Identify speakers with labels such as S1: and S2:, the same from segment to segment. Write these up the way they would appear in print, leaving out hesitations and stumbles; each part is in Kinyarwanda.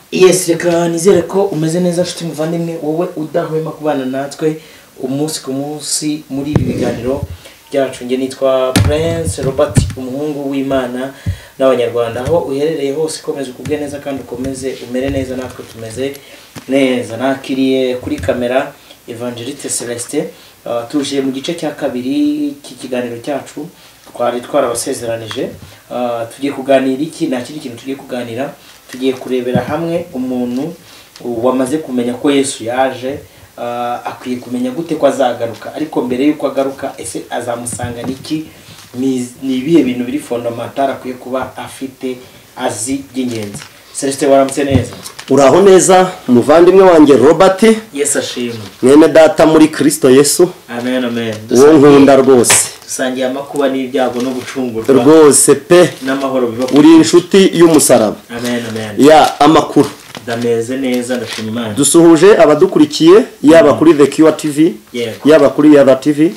S1: Yes, reka nizere ko umeze neza nshuti muvandimwe wowe udahwema kubana natwe umunsi ku munsi muri ibi biganiro byacu. Nge nitwa Prince Robert, umuhungu w'Imana n'abanyarwanda. Aho uherereye hose komeza kubwe neza kandi ukomeze umere neza, natwe tumeze neza. Nakiriye kuri kamera Evangeliste Celestin. Tuje mu gice cya kabiri cy'ikiganiro cyacu twari twarabasezeranije. Tugiye kuganira iki? Nta kindi kintu tugiye kuganira, tugiye kurebera hamwe umuntu wamaze kumenya ko Yesu yaje, akwiye kumenya gute ko azagaruka. Ariko mbere yuko agaruka, ese azamusanga niki? Ni ibihe bintu biri fondamental akwiye kuba afite azi by'ingenzi? Celestin, waramutse neza?
S2: Uraho neza muvandimwe wanjye Robert.
S1: Yes, ashimwe.
S2: Mwene data muri Kristo Yesu.
S1: Amen, amen.
S2: Uwo nkunda rwose.
S1: Dusangiye amakuba n'ibyago no gucungurwa
S2: rwose pe
S1: n'amahoro biba.
S2: Uri inshuti y'umusaraba.
S1: Amen, amen.
S2: Ya amakuru
S1: Ndameze neza, ndashima Imana.
S2: Dusuhuje abadukurikiye yaba kuri The Cure TV, yaba kuri Yaba TV.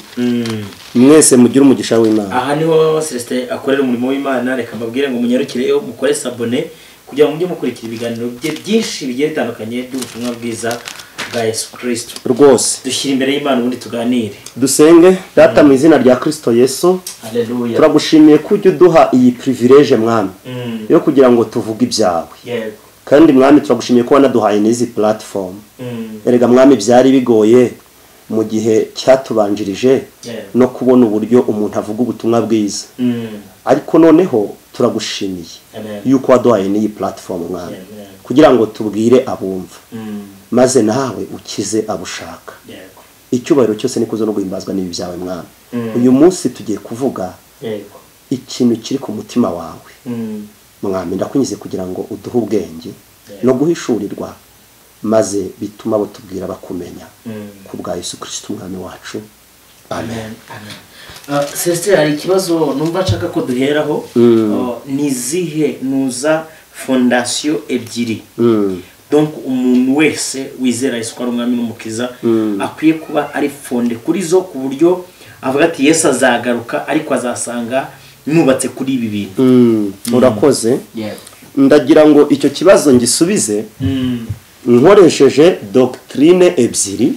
S2: Mwese mugira umugisha w'Imana.
S1: Aha niho Celestin akorera umurimo w'Imana. Reka mbabwire ngo munyarukireyo mukore sabone kugira ngo mujye mukurikira ibiganiro byinshi bigiye bitandukanye by'ubutumwa bwiza bwa Yesu Kristo.
S2: Rwose
S1: Dushyira imbere y'Imana ubundi tuganire.
S2: Dusenge. Data mu izina rya Kristo Yesu.
S1: Haleluya.
S2: Turagushimiye ko ujye uduha iyi privilege mwami yo kugira ngo tuvuge ibyawe.
S1: Yego.
S2: Kandi mwami turagushimiye ko wanaduhaye n'izi platform. Erega mwami byari bigoye mu gihe cyatubanjirije no kubona uburyo umuntu avuga ubutumwa bwiza. Ariko noneho turagushimiye yuko waduhaye n'iyi platform mwami kugira ngo tubwire abumva, maze nawe ukize abushaka. Icyubahiro cyose nikuzo no guhimbazwa n'ibi byawe mwami. Uyu munsi tugiye kuvuga ikintu kiri ku mutima wawe mwami. Ndakunyize kugira ngo uduhe ubwenge no guhishurirwa, maze bituma abo tubwira bakumenya ku bwa Yesu Kristo umwami wacu. Amen.
S1: Celestin, hari ikibazo numva nshaka ko duheraho. Ni zihe nuza fondation ebyiri donc umuntu wese wizera Yesu ko ari umwami n'umukiza akwiye kuba ari fonde kuri zo, ku buryo avuga ati Yesu azagaruka ariko azasanga nubatse kuri ibi bintu?
S2: Urakoze. Ndagira ngo icyo kibazo ngisubize nkoresheje doctrine ebyiri.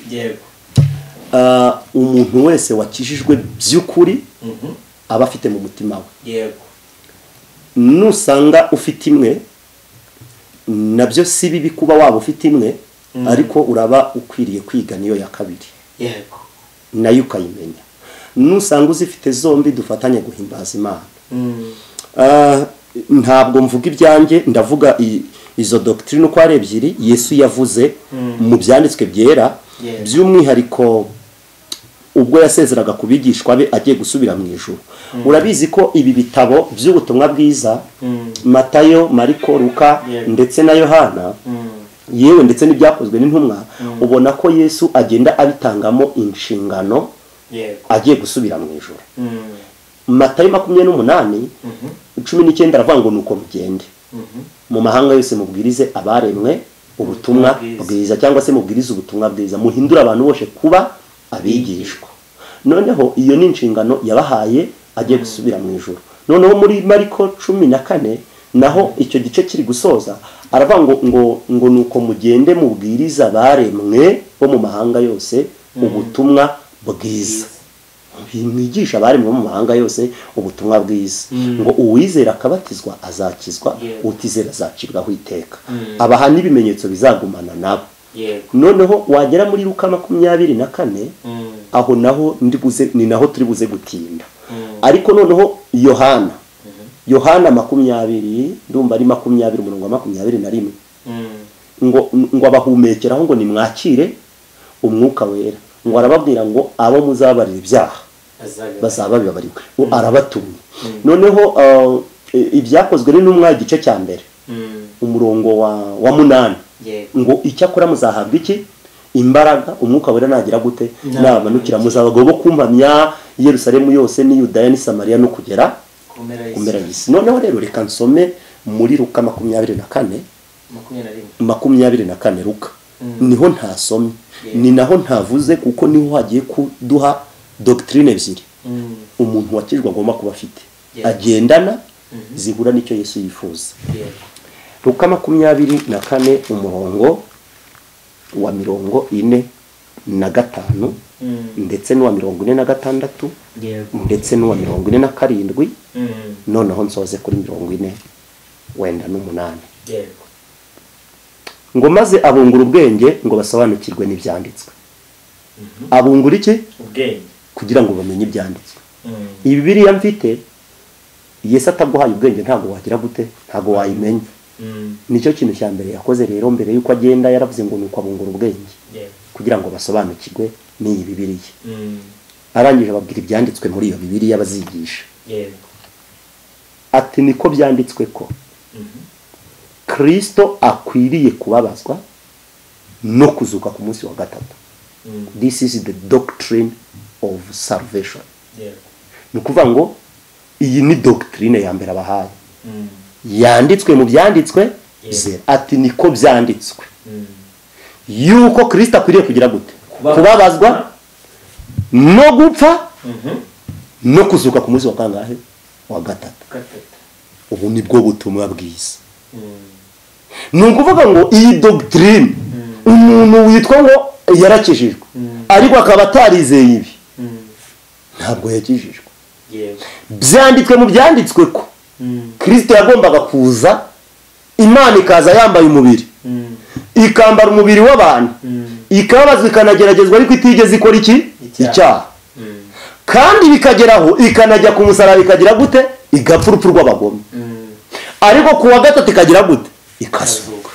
S2: Umuntu wese wakijijwe by'ukuri aba afite mu mutima we. Nusanga ufite imwe, nabyo si bibi kuba waba ufite imwe, ariko uraba ukwiriye kwiga niyo ya kabiri nayo ukayimenya. Nusanga uzifite zombi, dufatanye guhimbaza Imana. Ntabwo mvuga ibyanjye, ndavuga izo doctrine uko ari ebyiri Yesu yavuze mu byanditswe byera, by'umwihariko ubwo yasezeraga kubigishwa be agiye gusubira mu ijuru. Urabizi ko ibi bitabo by'ubutumwa bwiza, Matayo, Mariko, Luka ndetse na Yohana, yewe ndetse n'ibyakozwe n'intumwa, ubona ko Yesu agenda abitangamo inshingano agiye gusubira mu ijuru. Matayo 28:19 aravuga ngo nuko mugende mu mahanga yose mubwirize abaremwe ubutumwa bwiza, cyangwa se mubwirize ubutumwa bwiza, muhindura abantu bose kuba abigishwa. Noneho iyo ni inshingano yabahaye agiye gusubira mu ijuru. Noneho muri Mariko 14 naho icyo gice kiri gusoza aravuga ngo nuko mugende mubwiriza abaremwe bo mu mahanga yose ubutumwa bwiza. Mwigisha abaremwe bo mu mahanga yose ubutumwa bwiza, ngo uwizera akabatizwa azakizwa, utizera azacibwaho iteka. Abaha n'ibimenyetso bizagumana nabo. Noneho wagera muri Luka 24 aho naho ni naho turi buze gutinda. Ariko noneho Yohana 20 ndumva ari 20:21 ngo abahumekeraho ngo nimwakire umwuka wera, ngo arababwira ngo abo muzabarira ibyaha bazaba bibabarirwe. Arabatumye. Noneho ibyakozwe n'intumwa igice cya mbere umurongo wa 8 ngo icyakora muzahabwa iki? Imbaraga umwuka wera nagira gute? Namanukira muzabagabo bo kumpamya Yerusalemu yose ni Yudaya ni Samariya no kugera kumera y'isi. Noneho rero reka nsome muri Luka 24 Luka. Niho ntasomye, ni naho ntavuze, kuko niho hagiye kuduha doctrine ebyiri umuntu wakijwe agomba kuba afite agendana zihura n'icyo Yesu yifuza. Luka 24 umurongo wa 45 ndetse n'uwa 46 ndetse n'uwa 47 noneho nsoze kuri 40 wenda n'umunani. Ngo maze abungura ubwenge ngo basobanukirwe n'ibyanditswe. Abungura iki?
S1: Ubwenge.
S2: Kugira ngo bamenye ibyanditswe. Iyi Bibiliya mfite Yesu ataguhaye ubwenge ntago wagira gute, ntago wayimenya. Nicyo kintu cya mbere yakoze rero mbere yuko agenda yaravuze ngo nuko abungura ubwenge kugira ngo basobanukirwe n'iyi Bibiliya. Arangije ababwira ibyanditswe muri iyo Bibiliya bazigisha. Ati niko byanditswe ko Kristo akwiriye kubabazwa no kuzuka ku munsi wa gatatu. This is the doctrine of salvation. Nukuvuga ngo iyi ni doctrine ya mbere abahaye. Yanditswe mu byanditswe ati niko byanditswe. Yuko Kristo akwiriye kugira gute? Kubabazwa no gupfa no kuzuka ku munsi wa kangahe? Wa gatatu. Ubu nibwo butumwa bwiza. Nukuvuga ngo iyi doctrine umuntu witwa ngo yarakijijwe ariko akaba atarizeye ibi ntabwo yakijijwe. Byanditswe mu byanditswe ko Kristo yagombaga kuza, Imana ikaza yambaye umubiri, ikambara umubiri w'abantu, ikabazwa ikanageragezwa ariko itigeze ikora iki? Icyaha. Kandi bikageraho ikanajya ku musaraba ikagira gute? Igapfa urupfu rw'abagome. Ariko ku wa gatatu ikagira gute? Ikazuka.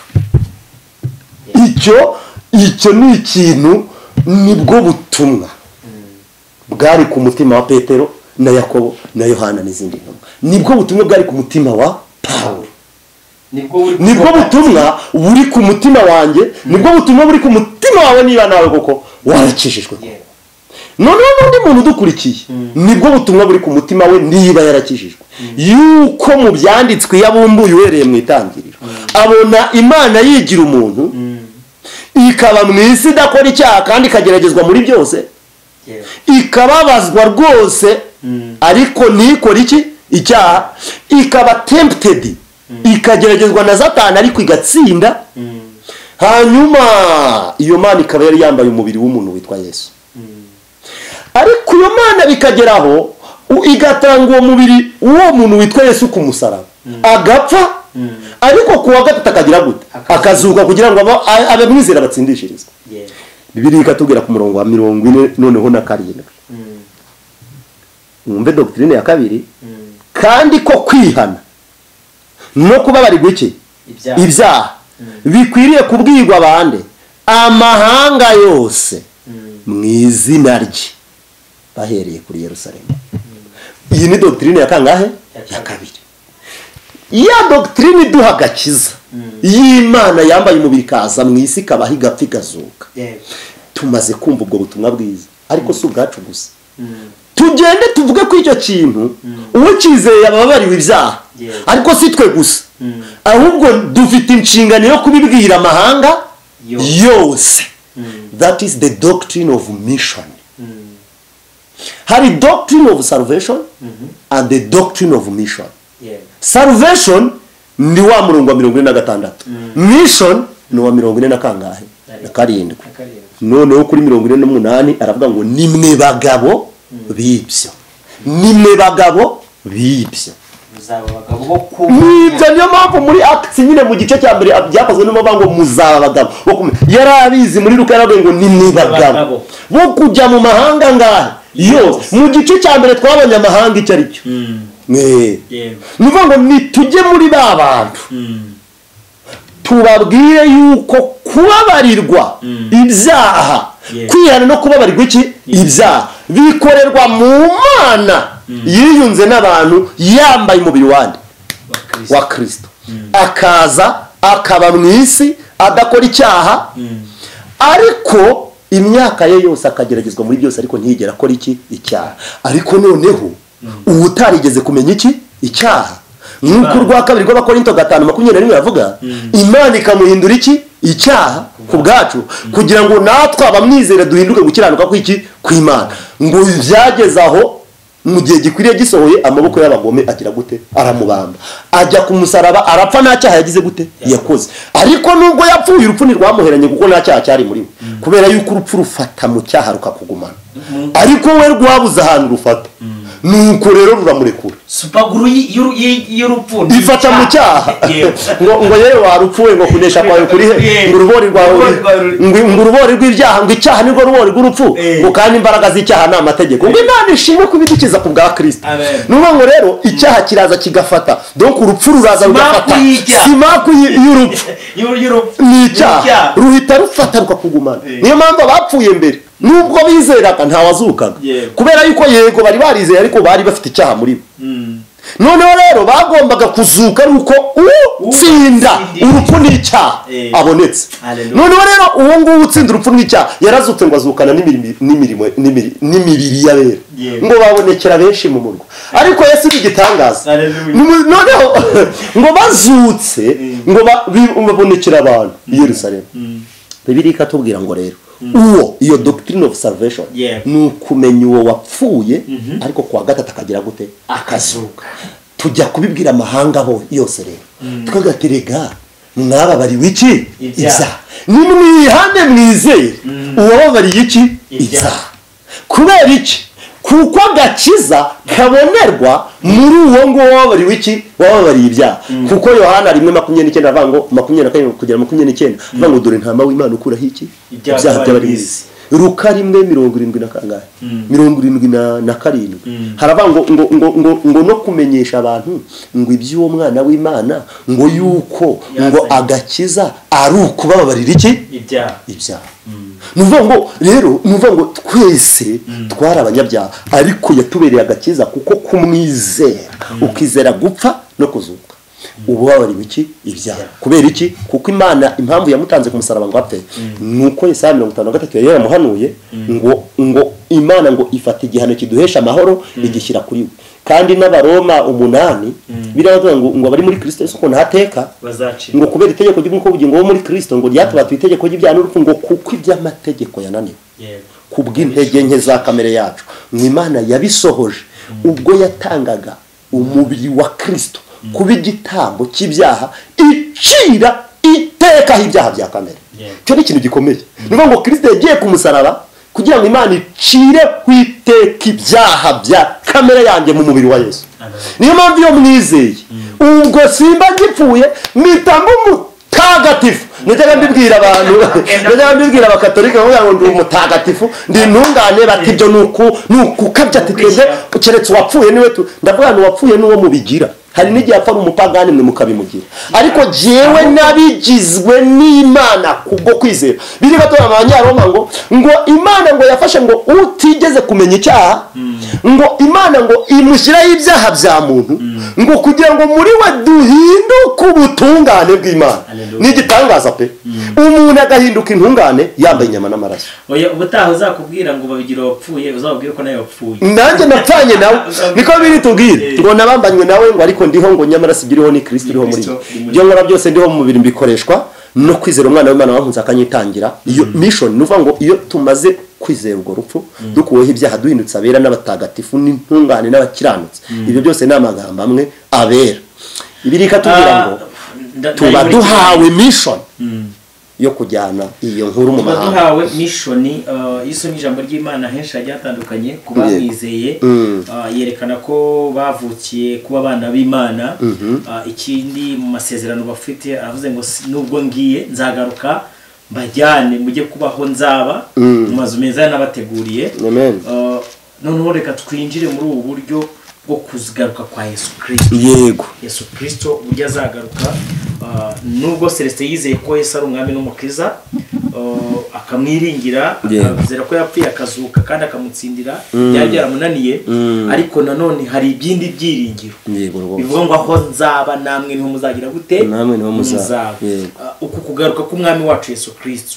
S2: Icyo ni ikintu, nibwo butumwa bwari ku mutima wa Petero na Yakobo na Yohana n'izindi ntumwa. Nibwo butumwa bwari ku mutima wa Pawulo. Nibwo butumwa buri ku mutima wanjye, nibwo butumwa buri ku mutima wawe niba nawe koko warakijijwe. None n'undi muntu dukurikiye nibwo butumwa buri ku mutima we niba yarakijijwe. Yuko mu byanditswe yabumbuye uhereye mu itangiriro abona Imana yigira umuntu ikaba mu isi idakora icyaha kandi ikageragezwa muri byose, ikababazwa rwose ariko ntikora iki? Icyaha. Ikaba tempted, ikageragezwa na Satani ariko igatsinda. Hanyuma iyo Mana ikaba yari yambaye umubiri w'umuntu witwa Yesu. Ariko iyo Mana bikageraho igatanga uwo mubiri uwo muntu witwa Yesu ku musaraba agapfa, ariko ku wa gatatu akagira gute? Akazuka kugira ngo abamwizera batsindishirizwe. Bibiliya ikatubwira ku murongo wa 40 noneho na 7. Umve doctrine ya kabiri. Kandi ko kwihana no kubabarirwa iki? Ibyaha bikwiriye kubwirwa abande amahanga yose mu izina rye bahereye kuri Yerusalemu. Iyi ni doctrine ya kangahe? Ya kabiri. Ya doctrine iduha agakiza y'Imana yambaye umubiri kaza mu isi kabaho igapfa igazuka. Tumaze kumva ubwo butumwa bwiza, ariko si ubwacu gusa. Tugende tuvuge ko icyo kintu uwo cyizeye ababariwe ibyaha, ariko si twe gusa, ahubwo dufite inshingano yo kubibwira amahanga yose. That is the doctrine of mission. Hari doctrine of salvation and the doctrine of mission. Salvation ni wa murongo wa 46. Mission ni wa 40 na kangahe? Na 7. Noneho kuri 48 aravuga ngo nimwe bagabo bibyo. Nimwe bagabo bibyo.
S1: Muzaba bagabo bo ku.
S2: Nibyo niyo mpamvu muri Acts nyine mu gice cya mbere byakozwe n'umva ngo muzaba bagabo. Yarabizi muri Luka yaravuga ngo nimwe bagabo bo kujya mu mahanga ngahe. Yo mu gice cya mbere twabonye amahanga icyo ari cyo. Nuvuga ngo nitujye muri ba bantu tubabwire yuko kubabarirwa ibyaha, kwihana no kubabarirwa iki? Ibyaha bikorerwa mu Mana yiyunze n'abantu yambaye umubiri wa Kristo, akaza akaba mu isi adakora icyaha, ariko imyaka ye yose akageragezwa muri byose ariko ntiyigera akora iki? Icyaha. Ariko noneho ubu utarigeze kumenya iki? Icyaha. Nk'uko urwa kabiri rw'Abakorinto 5:21 yavuga, Imana ikamuhindura iki? Icyaha ku bwacu, kugira ngo natwe abamwizera duhinduke gukiranuka kw'iki? Kw'Imana. Ngo byageze aho mu gihe gikwiriye gisohoye amaboko y'abagome agira gute aramubamba ajya ku musaraba arapfa nta cyaha yagize gute yakoze ariko nubwo yapfuye urupfu ntirwamuheranye kuko nta cyaha cyari muri we kubera yuko urupfu rufata mu cyaha rukakugumana ariko we rwabuze ahantu rufata nuko rero ruramurekura
S1: supaguru y'urupfu
S2: ifata mu cyaha ngo yewe warupfuye ngo kunesha kwawe kuri he ngo urubori rwawe ngo urubori rw'ibyaha ngo icyaha nirwo rubori rw'urupfu ngo kandi imbaraga z'icyaha ni amategeko ngo Imana ishimwe kubidukiza ku bwa Kristo nuko ngo rero icyaha kiraza kigafata donc urupfu ruraza rugafata simaku y'urupfu ni icyaha ruhita rufata rukakugumana niyo mpamvu abapfuye mbere nubwo bizeraga ntawazukaga kubera yuko yego bari barizeye ariko bari bafite icyaha muri bo noneho rero bagombaga kuzuka uko utsinda urupfu n'icyaha abonetse noneho rero uwo nguwo utsinda urupfu n'icyaha yarazutse ngo azukana n'imibiri y'abera ngo babonekera benshi mu murwa ariko Yesu n'igitangaza noneho ngo bazutse ngo babonekera abantu i Yerusalemu Bibiliya ikatubwira ngo rero uwo iyo doctrine of salvation ni ukumenya uwo wapfuye ariko kuwa gatatu akagira gute akazuka tujya kubibwira amahanga bo yose rero twagaterega mwababariwe iki ibyaha nimwihane mwizeye uwababariye iki ibyaha kubera iki kuko agakiza kabonerwa muri uwo ngo wababariwe iki wababariye ibyaha kuko Yohana 1:29 avuga ngo 24 kugera 29 avuga ngo dore ntama w'Imana ukuraho iki ibyaha by'abarizi Luka 1:70 na kangahe 77 haravuga ngo no kumenyesha abantu ngo iby'uwo mwana w'Imana ngo yuko ngo agakiza ari ukubabarira iki ibyaha nuvuga ngo rero nuvuga ngo twese twara abanyabyaha ariko yatubereye agakiza kuko kumwizera ukizera gupfa no kuzuka ububabariwe iki ibyaha kubera iki kuko Imana impamvu yamutanze ku musaraba ngo apfe nuko Yesaya 53 yari yaramuhanuye ngo Imana ngo ifata igihano kiduhesha amahoro igishyira kuri we kandi n'Abaroma 8 biravuga ngo abari muri Kristo Yesu ko ntateka ngo kubera itegeko ry'uko bugingo wo muri Kristo ngo ryatubatuye itegeko ry'ibyaha n'urupfu ngo kuko iby'amategeko yananiwe kubw'intege nke za kamere yacu ngo Imana yabisohoje ubwo yatangaga umubiri wa Kristo kuba igitambo cy'ibyaha icira itekaho ibyaha bya kamere cyo ni ikintu gikomeye niyo ngo Kristo yagiye ku musaraba kugira ngo Imana icire kwiteka ibyaha bya kamere yanjye mu mubiri wa Yesu niyo mpamvu iyo mwizeye ubwo simba gipfuye mitambo mutagatifu nitega mbibwira abantu nitega mbibwira abakatolika ngo ndi umutagatifu ndi ntungane bati byo nuku kabya titeze keretse wapfuye niwe ndavuga ngo wapfuye nuwo mubigira hari n'igihe apfa umupagani mwe mukabimugira ariko jewe nabigizwe n'Imana kubwo kwizera biri batora abanyaroma ngo Imana ngo yafashe ngo utigeze kumenya icyaha ngo Imana ngo imushyiraho ibyaha bya muntu ngo kugira ngo muri we duhinduke ubutungane bw'Imana n'igitangaza pe umuntu agahinduka intungane yambaye inyama n'amaraso
S1: oya ubutaha uzakubwira ngo babigira wapfuye uzababwira ko nawe wapfuye
S2: nanjye napfanye nawe niko biri tubwire ngo nabambanywe nawe ngo ariko ndiho ngo nyamara sibiriho ni Kristo iriho muri byo nkora byose ndiho mu mubiri mbikoreshwa no kwizera umwana w'Imana wankunze akanyitangira iyo mission nuvuga ngo iyo tumaze kwizera ubwo rupfu dukuweho ibyaha duhindutse abera n'abatagatifu n'intungane n'abakiranutse ibyo byose ni amagambo amwe abera ibirika tubwira ngo tuba duhawe mission yo kujyana iyo nkuru mu mahanga
S1: duhawe mission iso ni ijambo ry'Imana henshi ryatandukanye kuba mwizeye yerekana ko bavukiye kuba abana b'Imana ikindi mu masezerano bafite avuze ngo nubwo ngiye nzagaruka mbajyane mujye kubaho nzaba mu mazu meza n'abateguriye noneho reka twinjire muri ubu buryo bwo kuzigaruka kwa Yesu Kristo
S2: yego
S1: Yesu Kristo ujya azagaruka nubwo Celestin yizeye ko Yesu ari umwami n'umukiza akamwiringira akazera ko yapfuye akazuka kandi akamutsindira byari byaramunaniye ariko nanone hari ibindi byiringiro bivuga ngo aho nzaba namwe niho muzagira gute
S2: namwe niho muzaba
S1: uku kugaruka k'umwami wacu Yesu Kristo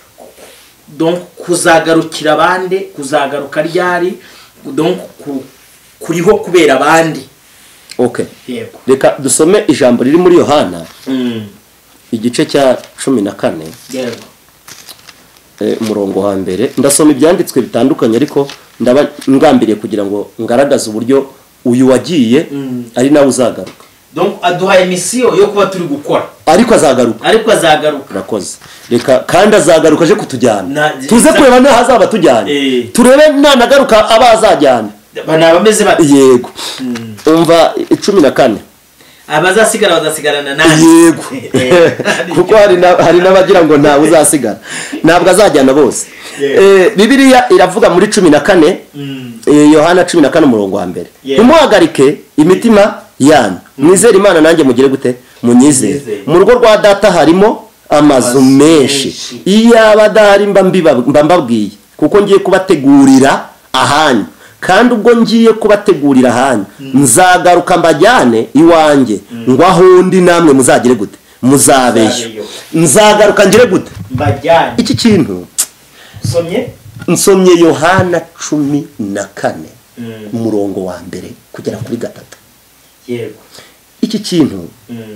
S1: donc kuzagarukira abandi kuzagaruka ryari donc kuriho kubera abandi
S2: okay reka dusome ijambo riri muri Yohana igice cya 14 umurongo wa mbere ndasoma ibyanditswe bitandukanye ariko ndaba ngambiriye kugira ngo ngaragaze uburyo uyu wagiye ari nawe uzagaruka.
S1: Donc aduhaye mission yo kuba turi gukora
S2: ariko azagaruka rakoze reka kandi azagaruka aje kutujyana tuze kureba naho hazaba tujyanye turebe nanagaruka abazajyana
S1: bana bameze bati
S2: yego umva 14
S1: abazasigara bazasigarana nani
S2: yego kuko hari nabagira ngo nta uzasigara ntabwo azajyana bose. Bibiliya iravuga muri 14 Yohana 14 umurongo wa mbere ntimuhagarike imitima yanyu mwizere Imana nanjye mugire gute munyizere mu rugo rwa data harimo amazu menshi iyo abadahari mba mbabwiye kuko ngiye kubategurira ahanyu kandi ubwo ngiye kubategurira ahanyu nzagaruka mbajyane iwanjye ngo aho ndi namwe muzagire gute muzabeyo nzagaruka ngire gute
S1: mbajyane.
S2: iki kintu nsomye Yohana 14 umurongo wa mbere kugera kuri 3.
S1: yego
S2: iki kintu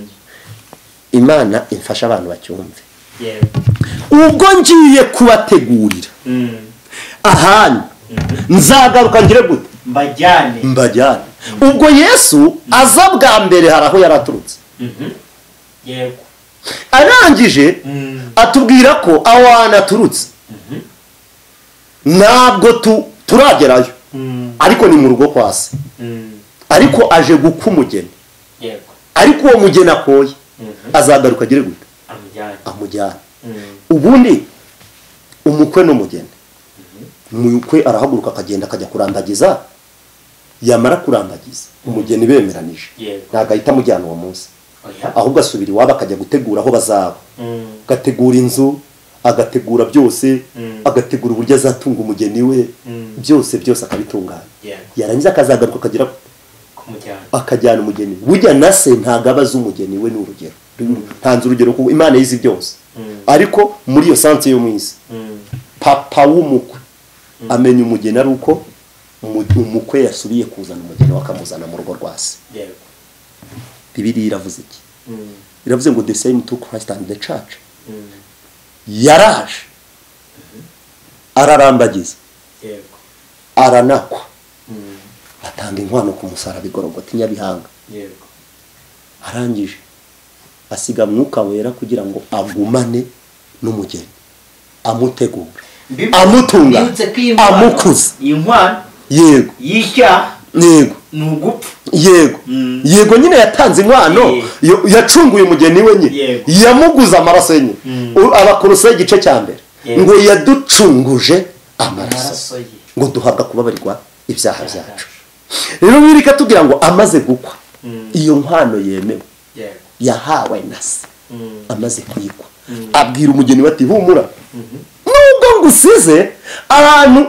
S2: Imana imfasha abantu bacyumve.
S1: yego
S2: ubwo ngiye kubategurira ahanyu nzagaruka ngire gute mbajyane. ubwo Yesu aza bwa mbere haraho yaraturutse
S1: yego
S2: arangije atubwira ko awana aturutse ntabwo turagerayo ariko ni mu rugo kwa se ariko aje gukwa umugeni
S1: yego
S2: ariko uwo mugeni akoye azagaruka agire gute amujyana. ubundi umukwe n'umugeni umukwe arahaguruka akagenda akajya kurambagiza yamara kurambagiza umugeni bemeranije ntabwo ahita amujyana uwo munsi ahubwo asubira iwabo akajya gutegura aho bazaba agategura inzu agategura byose agategura uburyo azatunga umugeni we byose akabitunganya yarangiza akazagaruka akagira akajyana umugeni burya na se ntabwo abaza umugeni we n'urugero ntanze urugero kuko Imana yizi byose ariko muri iyo sanse yo mu isi papa w'umukwe amenya umugeni ari uko umukwe yasubiye kuzana umugeni wakamuzana mu rugo rwa se. Bibiliya iravuze iki? Iravuze ngo the same to Christ and the church. Yaraje ararambagiza aranakwa atanga inkwano ku musaraba igorogota Nyabihanga arangije asiga mwuka wera kugira ngo agumane n'umugeni amutegura amutunga amukuza
S1: inkwano
S2: yego
S1: yicya
S2: yego
S1: nugupfa
S2: yego nyine yatanze inkwano yacunguye umugeni we nyine yamuguza amaraso ye Abakolosayi igice cya mbere ngo yaducunguje amaraso ngo duhabwa kubabarirwa ibyaha byacu. rero birika tugira ngo amaze gukwa iyo nkwano yemewe yahawe na se amaze kuyikwa abwira umugeni bati humura nubwo ngusize abantu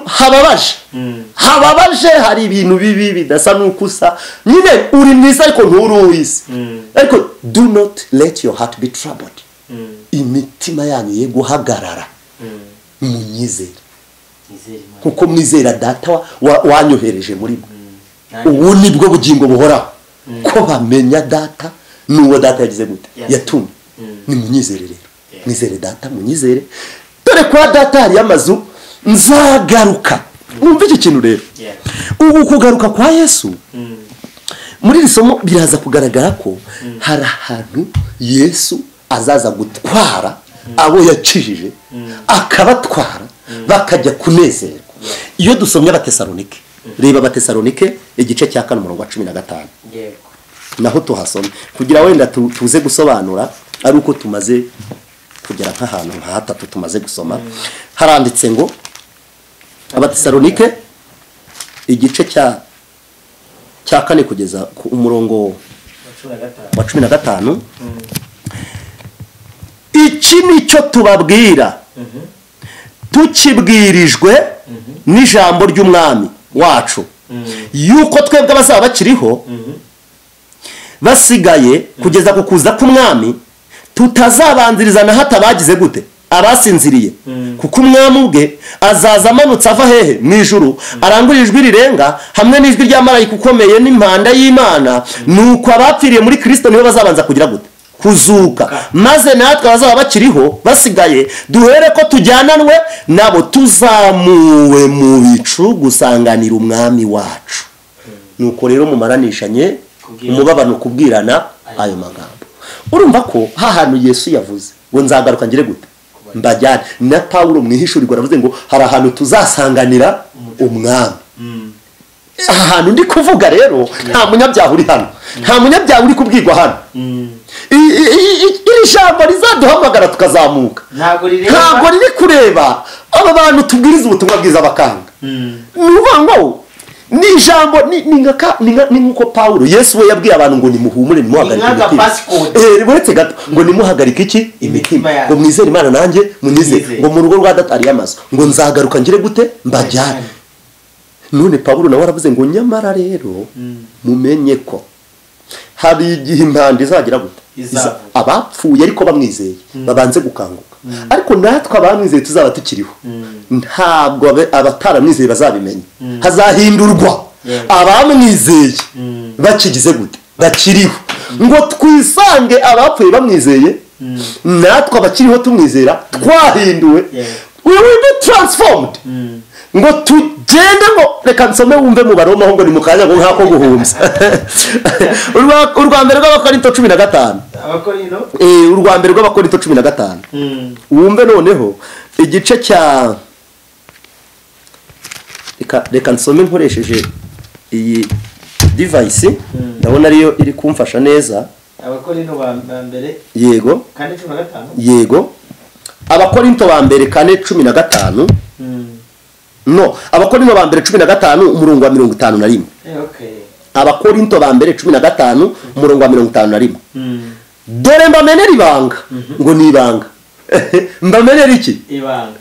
S2: hababaje hari ibintu bibi bidasa n'ukusa nyine uri mwiza ariko nturuwisi ariko do not let your heart be troubled. imitima yanyu ye guhagarara munyizere kuko mwizera data wanyohereje muri mwe ubu nibwo bugingo buhoraho ko bamenya data n'uwo data yagize gute yatumye ni munyizere rero mwizere data munyizere dore kwa data hari amazu nzagaruka. Mwumva iki kintu rero ubu kugaruka kwa Yesu muri iri somo biraza kugaragara ko hari ahantu Yesu azaza gutwara abo yakijije akabatwara bakajya kunezerwa. iyo dusomye Abatesalonike reba Abatesalonike igice cya 4 umurongo wa 15 naho tuhasoma kugira wenda tuze gusobanura ari uko tumaze kugera nk'ahantu nka hatatu tumaze gusoma. Haranditse ngo Abatesalonike igice cya 4 kugeza ku umurongo wa 15 iki nicyo tubabwira tukibwirijwe n'ijambo ry'umwami wacu yuko twebwe abazaba bakiriho basigaye kugeza ku kuza k'umwami tutazabanziriza na hatabagize gute abasinziriye kuko umwami ubwe azaza amanutse ava hehe mu ijuru arangurira ijwi rirenga hamwe n'ijwi rya marayika ukomeye n'impanda y'Imana nuko abapfiriye muri Kristo nibo bazabanza kugira gute kuzuka maze natwe abazaba bakiriho basigaye duhere ko tujyananwe nabo tuzamuwe mu bicu gusanganira umwami wacu. Nuko rero mumaranishanye umubabano kubwirana ayo magambo. Urumva ko hahantu Yesu yavuze ngo nzagaruka ngire gute mbajyane, na Pawulo mwihishurirwa aravuze ngo hari ahantu tuzasanganira umwami. Ahantu ndi kuvuga rero nta munyabyaha uri hano, nta munyabyaha uri kubwirwa hano. Iri jambo rizaduhamagara tukazamuka, ntabwo riri kureba aba bantu tubwiriza ubutumwa bwiza bakanga. Nuvuga ngo ni ijambo ni nkuko Pawulo Yesu we yabwiye abantu ngo nimuhumure nimuhagarike imitima. Buretse gato ngo nimuhagarike iki imitima, ngo mwizere Imana nanjye munizere, ngo mu rugo rwa Data ari amazu, ngo nzagaruka ngire gute mbajyane. None Pawulo nawe aravuze ngo nyamara rero mumenye ko hari igihe impanda izagira gute abapfuye ariko bamwizeye babanze gukanguka, ariko natwe abamwizeye tuzaba tukiriho. Ntabwo abataramwizeye bazabimenya, hazahindurwa abamwizeye bakigize gute bakiriho, ngo twisange abapfuye bamwizeye natwe abakiriho tumwizera twahinduwe, we will be transformed. Ngo tugende ngo reka nsome wumve mu Baroma ngo ni mukanya ngo nkako guhumbya. Urwa mbere rw'Abakorinto 15. Urwa mbere rw'Abakorinto 15. Wumve noneho igice cya reka nsome nkoresheje iyi device ndabona ariyo iri kumfasha neza.
S1: Abakorinto ba mbere
S2: yego
S1: kane 15.
S2: Yego Abakorinto ba mbere kane 15. No, Abakorinto ba mbere 15 umurongo wa 51. Abakorinto ba mbere 15 umurongo wa 51. Dore mbamenera ibanga, ngo ni ibanga. Mbamenera iki?
S1: Ibanga.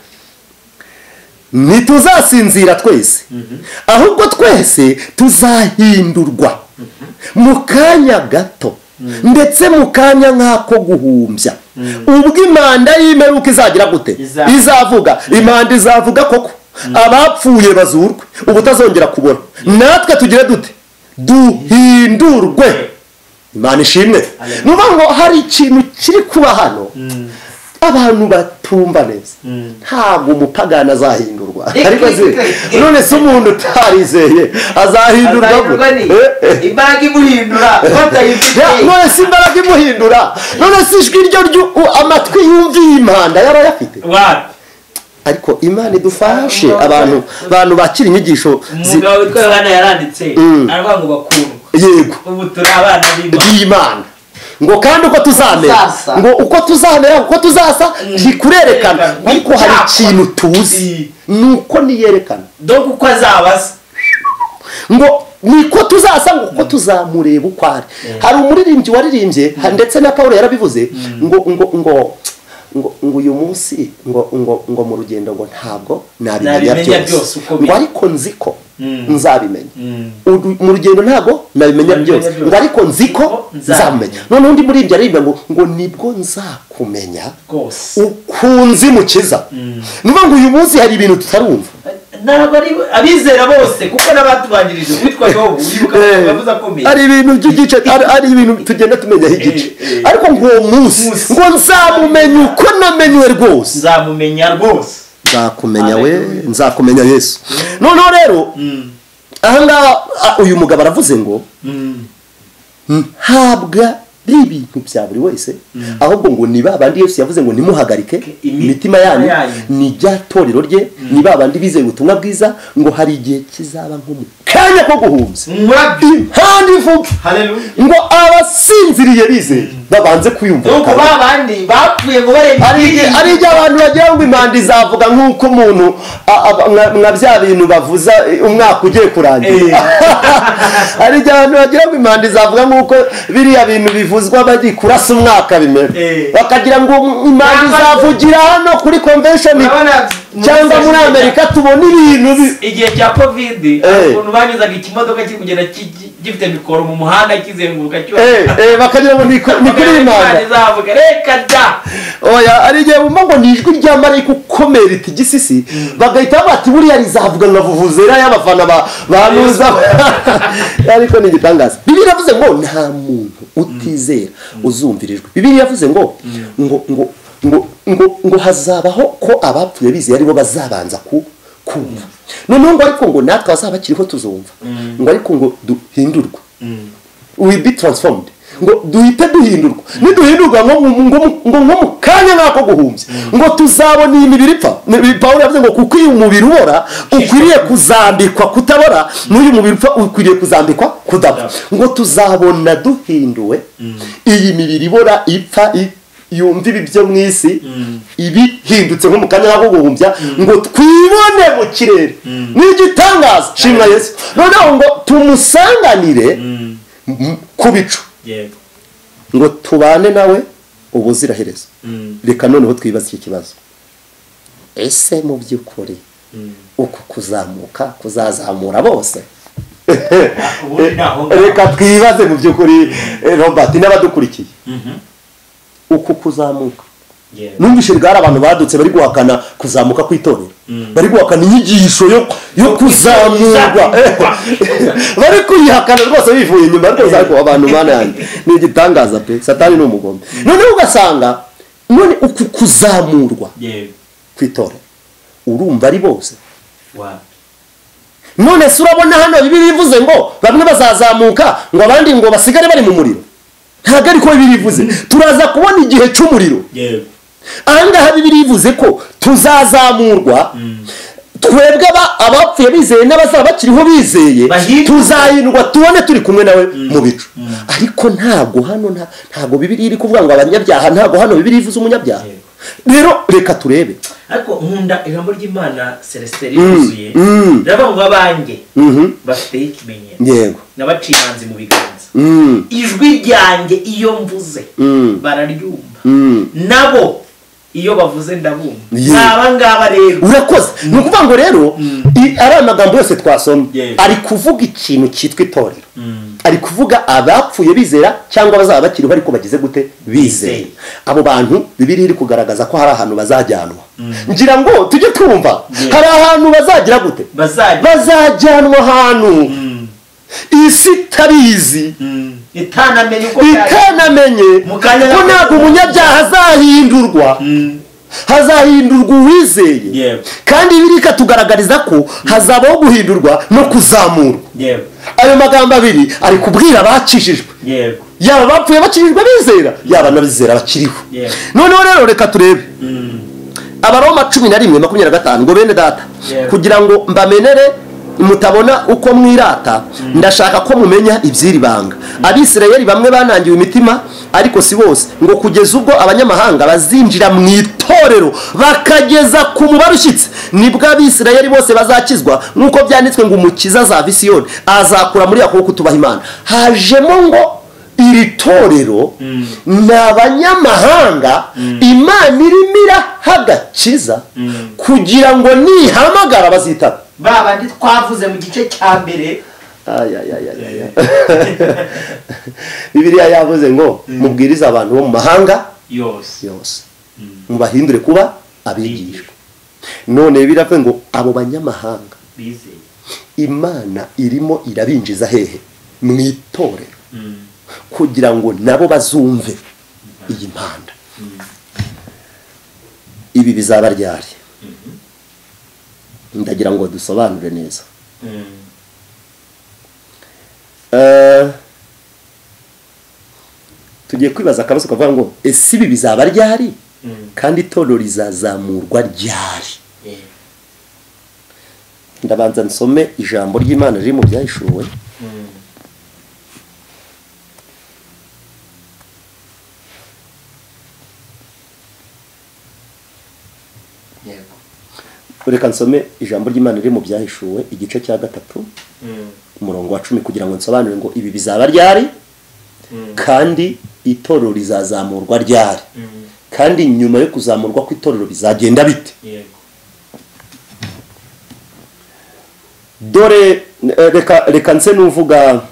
S2: Ntituzasinzira twese, ahubwo twese tuzahindurwa mu kanya gato, ndetse mu kanya nk'ako guhumbya, ubwo impanda y'imperuka izagira gute izavuga. Impanda izavuga koko abapfuye bazurwe ubutazongera kubona, natwe tugire dute duhindurwe. Imana ishimwe. Nuvuga ngo hari ikintu kiri kuba hano abantu batumva neza. Ntabwo umupagana azahindurwa, ariko none se umuntu utarizeye azahindurwa
S1: imbaraga imuhindura
S2: none se imbaraga imuhindura, none se ijwi ryo amatwi yumviye impanda yarayafite. Ariko Imana idufashe abantu bakira inyigisho.
S1: Umugabo witwa Yohana yaranditse aravuga ngo bakuru
S2: yego
S1: ubu turi abana
S2: b'Imana, ngo kandi uko tuzamera, ngo uko tuzamera uko tuzasa ntikurerekana, ariko hari ikintu tuzi nuko niyerekana
S1: donc uko azabasa,
S2: ngo niko tuzasa, ngo uko tuzamureba uko ari. Hari umuririmbyi waririmbye ndetse na Pawulo yarabivuze ngo uyu munsi ngo mu rugendo ngo ntabwo nabimenya byose, ngo ariko nziko nzabimenya. Mu rugendo ntabwo nabimenya byose, ngo ariko nziko nzamenya. None undi muri ibyo aririmba ngo nibwo nzakumenya ukunzi mukiza. Niba ngo uyu munsi hari ibintu tutarumva,
S1: ntabwo abizera bose kuko n'abatubanjirije witwa Yobu uribuka bavuza komeye,
S2: ari ibintu by'igice, ari ibintu tugenda tumenyaho igice. Ariko ngo uwo munsi ngo nzamumenya uko namenywe rwose,
S1: nzamumenya rwose,
S2: nzakumenya we, nzakumenya Yesu. Noneho rero ahangaha uyu mugabo aravuze ngo ntabwo ari ibintu bya buri wese, ahubwo ngo ni babandi Yesu yavuze ngo nimuhagarike imitima yanyu, ni rya torero rye, ni babandi bizeye ubutumwa bwiza, ngo hari igihe kizaba nko mu kanya ko guhumbya impanda ivuga, ngo abasinziriye bizeye babanze kuyumva.
S1: Nuko babandi bapfuye ngo barebe
S2: ari igihe abantu bagira ngo impanda izavuga nk'uko umuntu nka bya bintu bavuza umwaka ugiye kurangira. Ari igihe abantu bagira ngo impanda izavuga nk'uko biriya bintu bivuzwa bari kurasa umwaka bimera, bakagira ngo impanda izavugira hano kuri convention cyangwa muri Amerika. Tubona ibintu
S1: igihe cya covid ukuntu banyuzaga ikimodoka kiri kugenda gifite mikoro mu muhanda kizenguruka cyose,
S2: bakagira ngo ni kuri Imana
S1: izavuga reka da.
S2: Oya, ari igihe bumva ngo ni ijwi rya marayika ukomeye riti gisisi, bagahita bati buriya rizavuga nka vuvuzera y'abafana banuza. Ariko ni igitangaza. Bibiliya iravuze ngo nta muntu utizera uzumvirijwe. Bibiliya yavuze ngo ngo hazabaho ko abapfuye bizeye aribo bazabanza kumva. Noneho ngo ariko ngo natwe bazaba bakiriho tuzumva. Ngo ariko ngo duhindurwa, we be transformed, ngo duhite duhindurwa. Niduhindurwa ngo mu kanya nk'ako guhumbya ngo tuzabona iyi mibiri ipfa. Pawulo yavuze ngo kuko uyu mubiri ubora ukwiriye kuzambikwa kutabora, n'uyu mubiri upfa ukwiriye kuzambikwa kudapfa. Ngo tuzabona duhinduwe iyi mibiri ibora ipfa yumva ibi byo mu isi ibihindutse nko mu kanya nk'ako guhumbya, ngo twibone mu kirere. N'igitangaza shimwa Yesu. Noneho ngo tumusanganire ku bicu, ngo tubane nawe ubuziraherezo. Reka noneho twibaze iki kibazo, ese mu by'ukuri uku kuzamuka kuzazamura bose? Reka twibaze mu by'ukuri Robert n'abadukurikiye, uku kuzamuka numvise bwari abantu badutse bari guhakana kuzamuka kw'itorero, bari guhakana inyigisho yo kuzamurwa, bari kuyihakana rwose bivuye inyuma rwose. Ariko abantu mana yanjye ni igitangaza pe, Satani ni umugome. Noneho ugasanga none uku kuzamurwa kw'itorero urumva ari bose? None se urabona hano Bibiliya ivuze ngo bamwe bazazamuka ngo abandi ngo basigare bari mu muriro? Ntabwo ariko Bibiliya ivuze. Turaza kubona igihe cy'umuriro. Ahangaha Bibiliya ivuze ko tuzazamurwa, twebwe abapfuye bizeye n'abazaba bakiriho bizeye tuzahindurwa tubone turi kumwe nawe mu bicu. Ariko ntabwo hano ntabwo Bibiliya iri kuvuga ngo abanyabyaha, ntabwo hano Bibiliya ivuze umunyabyaha. Rero reka turebe.
S1: Ariko nkunda ijambo ry'Imana Celestin yuzuye raba ngo abange bafite ikimenyetso. Yego. Nabacimanzi mu biganza. Ijwi ryanjye iyo mvuze bararyumva. Nabo iyo bavuze ndabumva. Naba ngaba rero urakoze. Ni ukuvuga ngo rero ari amagambo yose twasomye ari kuvuga ikintu cyitwa itorero. Ari kuvuga abapfuye bizera cyangwa bazaba bakiriho ariko bagize gute bizeye. Abo bantu Bibiliya iri kugaragaza ko hari ahantu bazajyanwa. Ngira ngo tujye twumva hari ahantu bazagira gute, bazajyanwa ahantu isi tabizi itanamenye ko ntabwo umunyabyaha azahindurwa, hazahindurwa uwizeye. Kandi birika tugaragariza ko hazabaho guhindurwa no kuzamurwa. Ayo magambo abiri ari kubwira abacishijwe, yaba bapfuye bakijijwe bizera, yaba nabizera bakiriho. Noneho rero reka turebe Abaroma 11:25 ngo bene data kugira ngo mbamenere mutabona uko mwirata, ndashaka ko mumenya ibyiri banga. Abisirayeli bamwe banangiwe imitima ariko si bose, ngo kugeza ubwo abanyamahanga bazinjira mu itorero bakageza ku mubare ushyitse, nibwo abisirayeli bose bazakizwa, nk'uko byanditswe ngo umukiza azava i Siyoni, azakura muri Yakobo kutubaha Imana. Hajemo ngo iri torero ni abanyamahanga Imana irimo iraha agakiza kugira ngo nihamagara bazitaba. Babandi twavuze mu gice cya mbere. Bibiliya yavuze ngo mubwiriza abantu bo mu mahanga yose mubahindure kuba abigishwa. None biravuze ngo abo banyamahanga bizeye Imana irimo irabinjiza hehe mu itorero kugira ngo nabo bazumve iyi mpanda. Ibi bizaba ryari? Ndagira ngo dusobanure neza. Tugiye kwibaza akabazo kavuga ngo ese ibi bizaba ryari kandi itorero rizazamurwa ryari? Ndabanza nsome ijambo ry'Imana riri mu Byahishuwe. Reka nsome ijambo ry'Imana riri mu Byahishuwe igice cya 3 umurongo wa 10 kugira ngo nsobanure ngo ibi bizaba ryari kandi itorero rizazamurwa ryari kandi nyuma yo kuzamurwa ku itorero bizagenda bite. Dore reka nse nuvuga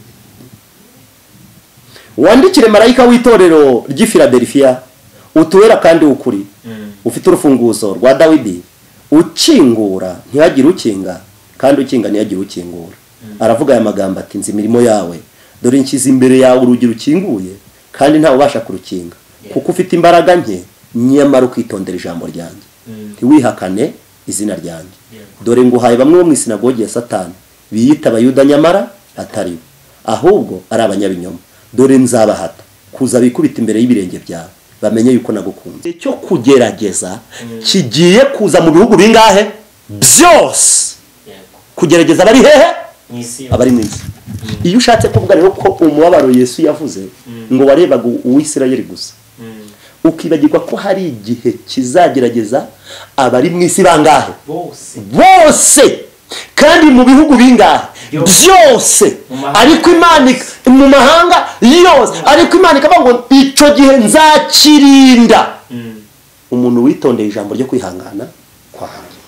S1: wandikire marayika w'itorero ry'i Philadelphia utuwera kandi ukuri ufite urufunguzo rwa Dawidi, ukingura ntihagire ukinga kandi ukinga ntihagire ukingura. Aravuga aya magambo ati nzi imirimo yawe
S2: dore nshyize imbere yawe urugi rukinguye kandi ntawe ubasha kurukinga kuko ufite imbaraga nke nyamara ukitondera ijambo ryanjye ntiwihakane izina ryanjye dore nguhaye bamwe bo mu isinagogi ya Satani biyita abayuda nyamara atari bo ahubwo ari abanyabinyoma dore nzabahata kuza bikubita imbere y'ibirenge byawe bamenye yuko nagukunze cyo kugerageza kigiye kuza mu bihugu bingahe byose kugerageza bari hehe abari mu isi iyo ushatse kuvuga rero ko umubabaro Yesu yavuze ngo warebaga uw'Isirayeli gusa ukibagirwa ko hari igihe kizagerageza abari mu isi bangahe bose kandi mu bihugu bingahe byose ariko Imana mu mahanga yose ariko Imana ikavuga ngo icyo gihe nzakirinda umuntu witondeye ijambo ryo kwihangana kwanjye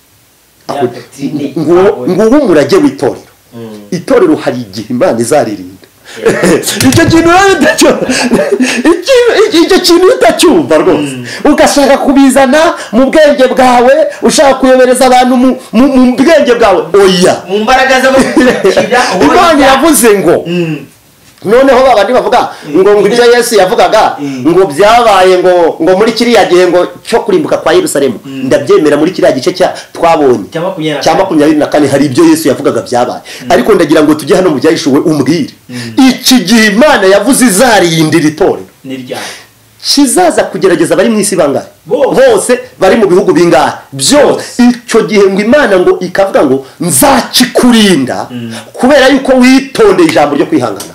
S2: ngo umurage w'itorero itorero hari igihe Imana izaririnda icyo kintu utacyumva rwose ugashaka kubizana mu bwenge bwawe ushaka kuyobereza abantu mu bwenge bwawe oya
S1: mu mbaraga z'abakira
S2: Imana yavuze ngo noneho babandi bavuga ngo ibyo Yesu yavugaga ngo byabaye ngo muri kiriya gihe ngo cyo kurimbuka kwa Yerusalemu ndabyemera muri kiriya gice twabonye cya 24 hari ibyo Yesu yavugaga byabaye ariko ndagira ngo tujye hano mu byahishuwe umbwire iki gihe Imana yavuze izarindira itorero kizaza kugerageza bari mu isi bangahe bose bari mu bihugu bingahe byose icyo gihe ngo Imana ngo ikavuga ngo nzakikurinda kubera yuko witondeye ijambo ryo kwihangana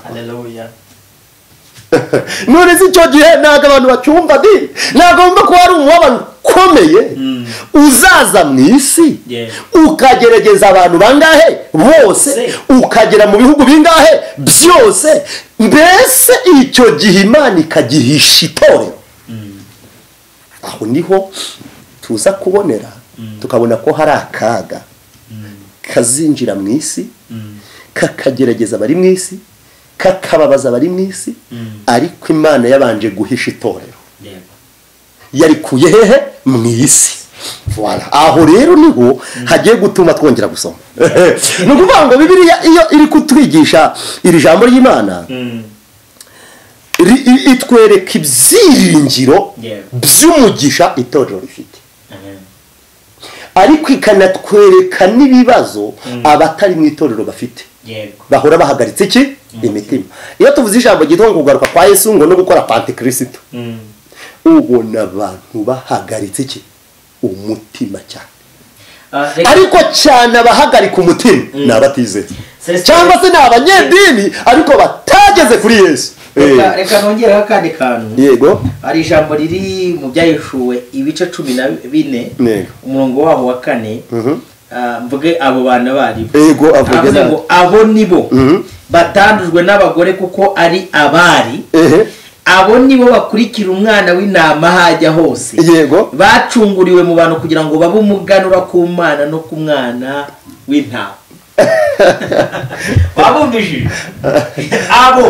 S2: none icyo gihe ntabwo abantu bacyumva ntabwo ko hari umubabaro ukomeye uzaza mu isi ukagerageza abantu bangahe bose ukagera mu bihugu bingahe byose mbese icyo gihe Imana ikagihisha itorero aho niho tuza kubonera tukabona ko hari akaga kazinjira mu isi kakagerageza bari mu isi kakababaza bari mu isi ariko Imana yabanje guhisha itorero yarikuye hehe mu isi voilà aho rero niho hagiye gutuma twongera gusoma no kuvuga ngo Bibiliya iyo iri kutwigisha iri jambo ry'Imana itwereka ibyiringiro by'umugisha itorero rifite ariko ikanatwereka n'ibibazo abatari mu itorero bafite bahora bahagaritse iki imitima iyo tuvuze ijambo ryitwa ngo kugaruka kwa Yesu ngo no gukora Pentecoste ubona abantu bahagaritse iki umutima cyane ariko cyane abahagarika umutima ni abatizeye cyangwa se ni abanyedini ariko batageze kuri Yesu
S1: reka nongereho akandi kantu
S2: yego
S1: hari ijambo riri mu byahishuwe ibice 14 umurongo waho wa 4 mvuge abo bana bari
S2: yego avuga
S1: ngo abo nibo batandujwe n'abagore kuko ari abari abo nibo bakurikira umwana w'intama hajya hose
S2: yego
S1: bacunguriwe mu bantu kugira ngo babe umuganura ku Mana no ku mwana w'intama babumvishije abo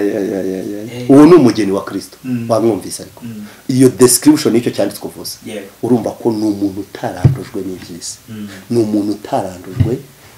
S1: uwo ni umugeni wa Kristo bamwumvise ariko iyo description nicyo cyanditswe kuvuza urumva ko ni umuntu utarandujwe n'ibyisi ni umuntu utarandujwe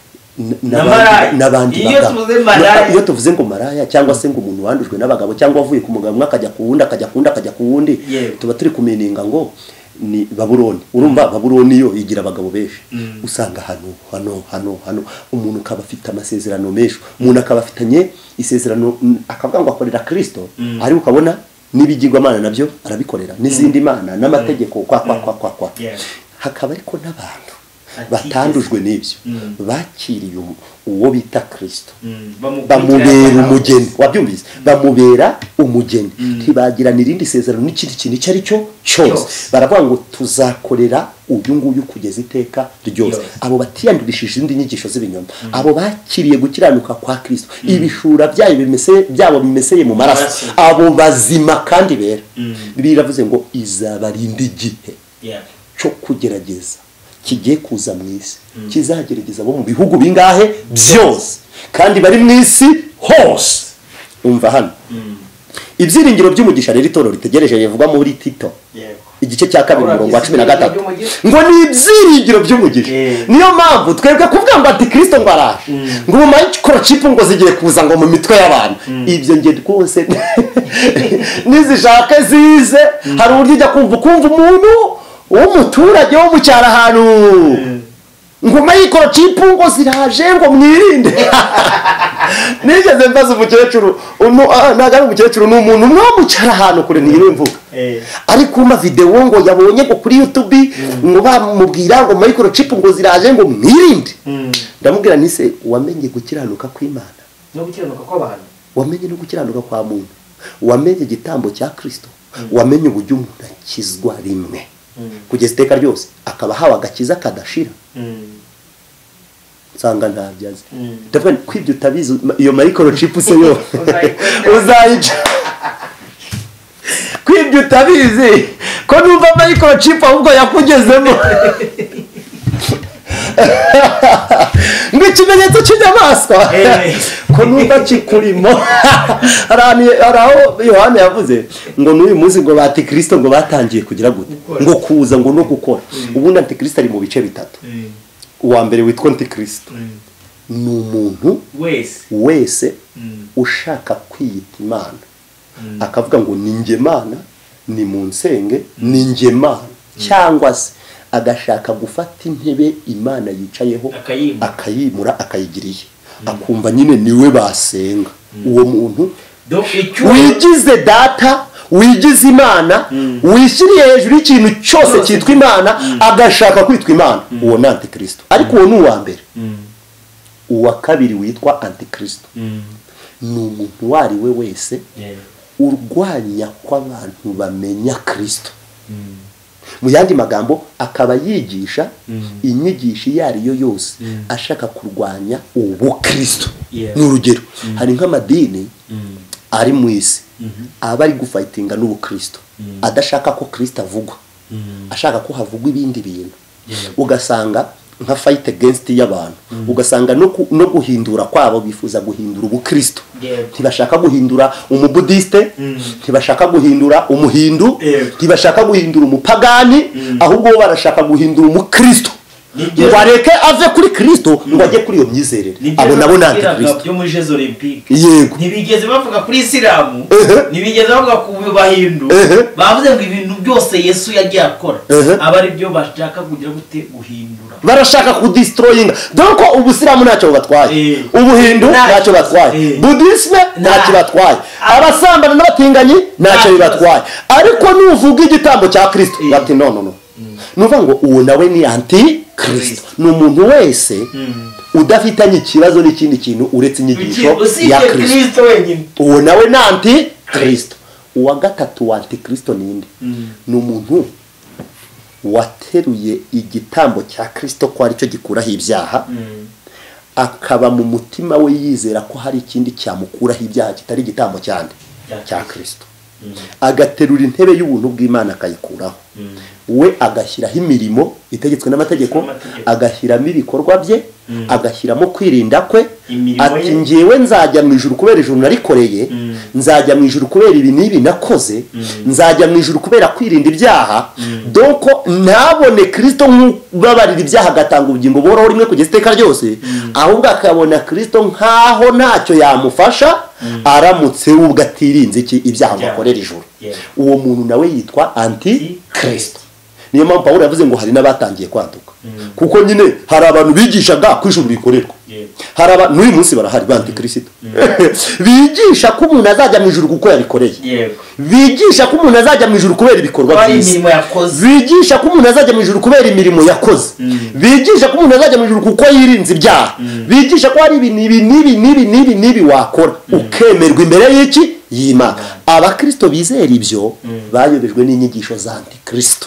S1: n'abandi iyo tuvuze ngo maraya cyangwa se ngo umuntu wandujwe n'abagabo cyangwa avuye ku mugabo umwe akajya ku wundi tuba turi kumeninga ngo ni Babuloni urumva Babuloni yo igira abagabo benshi usanga hano umuntu akaba afite amasezerano menshi umuntu akaba afitanye isezerano akavuga ngo akorera Kristo ari ukabona n'ibigirwamana nabyo arabikorera n'izindi mana n'amategeko kwa hakaba ariko n'abantu batandujwe n'ibyo bakiriye uwo bita Kristo bamubera umugeni wabyumvise bamubera umugeni ntibagira n'irindi sezerano n'ikindi kintu icyo ari cyo cyose baravuga ngo tuzakorera uyu nguyu kugeza iteka ryose abo batiyandurishije izindi nyigisho z'ibinyoma abo bakiriye gukiranuka kwa Kristo ibishura byabo bimeseye mu maraso abo bazima kandi bera Bibiliya iravuze ngo izabarinda igihe cyo kugerageza kigiye kuza mu isi kizagerageza abo mu bihugu bingahe byose kandi bari mu isi hose umva hano ibyiringiro by'umugisha rero itorero ritegereje rivuga muri Tito
S2: igice cya 2 umurongo wa 13 ngo ni ibyiringiro by'umugisha. Niyo mpamvu twebwe kuvuga ngo antikristo ngo araje ngo mu microchip ngo zigiye kuza ngo mu mitwe y'abantu, ibyo nge rwose nizishaka zize. Hari uburyo ujya kumva umuntu w'umuturage wo mu cyaro ahantu ngo microchip ngo ziraje ngo mwirinde. Nigeze mbaza umukecuru ntago ari umukecuru, ni umuntu umwe wo mu cyaro ahantu kure ntiriwe mvuga, ari kuma video ngo yabonye ngo kuri YouTube ngo bamubwira ngo microchip ngo ziraje ngo mwirinde. Ndamubwira nti se wamenye gukiranuka kw'Imana
S1: no gukiranuka kw'abantu,
S2: wamenye no gukiranuka kwa muntu, wamenye igitambo cya Kristo, wamenye uburyo umuntu akizwa rimwe kugeza iteka ryose akaba hawa agakiza kadashira. Nsanga ntabyaze ndavuga kwibyo utabizi iyo microchip se yo uzayica kwibyo utabizi ko numva microchip ahubwo yakugezemo ngo ikimenyetso cy'inyamaswa ko numva kikurimo. Araho Yohana yavuze ngo n'uyu munsi ngo antikristo ngo batangiye kugira gute ngo kuza ngo no gukora. Ubundi antikristo ari mu bice bitatu. Uwa mbere witwa antikristo ni umuntu wese ushaka kwiyita Imana, akavuga ngo ni nge Mana, ni mu nsenge ni nge Mana, cyangwa se agashaka gufata intebe Imana yicayeho akayimura akayigiriye, akumva nyine niwe basenga. Uwo muntu wigize data, wigize Imana, wishyiriye hejuru y'ikintu cyose cyitwa Imana, agashaka kwitwa Imana, uwo ni antikristo. Ariko uwo ni uwa mbere. Uwa kabiri witwa antikristo ni umuntu uwo ari we wese urwanya ko abantu bamenya Kristo. Mu yandi magambo akaba yigisha inyigisho iyo ari yo yose ashaka kurwanya ubukristo. Ni urugero, hari nk'amadini ari mu isi aba ari gufightinga n'ubukristo, adashaka ko Kristo avugwa, ashaka ko havugwa ibindi bintu. Ugasanga nka fight against y'abantu, ugasanga no guhindura kwabo bifuza guhindura ubukristo. Ntibashaka guhindura umubudiste, ntibashaka guhindura umuhindu, ntibashaka guhindura umupagani, ahubwo barashaka guhindura umukristo. ngo areke ave kuri Kristo ngo ajye kuri iyo myizerere. Abo nabo ni antikristo
S1: byo muri Jeux Olympiques.
S2: Yego,
S1: ntibigeze bavuga kuri Isilamu, ntibigeze bavuga ku Bahindu, bavuze ngo ibintu byose Yesu yagiye akora aba ari byo bashaka kugira gute guhindura,
S2: barashaka kudestroyinga. Donc Ubusilamu ntacyo batwaye, Ubuhindu ntacyo batwaye, Buddhisme ntacyo batwaye, abasambana n'abatinganyi ntacyo bibatwaye. Ariko nuvuga igitambo cya Kristo bati no nuvuga ngo uwo nawe ni antikristo. Ni umuntu wese udafitanye ikibazo n'ikindi kintu uretse inyigisho ya Kristo, uwo nawe ni antikristo. Uwa gatatu wa antikristo ninde? Ni umuntu wateruye igitambo cya Kristo ko ari cyo gikuraho ibyaha, akaba mu mutima we yizera ko hari ikindi cyamukuraho ibyaha kitari igitambo cya Kristo, agaterura intebe y'ubuntu bw'Imana akayikuraho, we agashyiraho imirimo itegetswe n'amategeko, agashyiramo ibikorwa bye, agashyiramo kwirinda kwe. Ati ngewe nzajya mu ijuru kubera ijuru narikoreye, nzajya mu ijuru kubera ibi n'ibi nakoze, nzajya mu ijuru kubera kwirinda ibyaha. Doko ntabone Kristo nk'ubabarira ibyaha agatanga ubugingo buhoraho rimwe kugeza iteka ryose, ahubwo akabona Kristo nkaho ntacyo yamufasha aramutse ubwo atirinze iki ibyaha bakorera ijuru. Uwo muntu nawe yitwa antikristo. Niyo mpamvu Pawulo yavuze ngo hari n'abatangiye kwaduka, kuko nyine hari abantu bigishaga ko ijuru rikorerwa. Hari abantu n'uyu munsi barahari bantikristo bigisha ko umuntu azajya mu ijuru kuko yabikoreye, bigisha ko umuntu azajya mu ijuru kubera ibikorwa byiza, bigisha ko umuntu azajya mu ijuru kubera imirimo yakoze, bigisha ko umuntu azajya mu ijuru kuko yirinze ibyaha, bigisha ko hari nibi wakora ukemerwa imbere y'iki y'Imana. Abakristo bizera ibyo bayobejwe n'inyigisho za antikristo.